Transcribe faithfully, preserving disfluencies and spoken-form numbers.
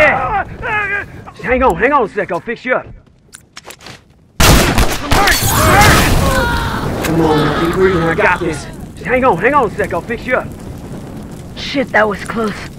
there! Just hang on, hang on a sec, I'll fix you up. Come on, keep breathing, I got this. Just hang on, hang on a sec, I'll fix you up. Shit, that was close.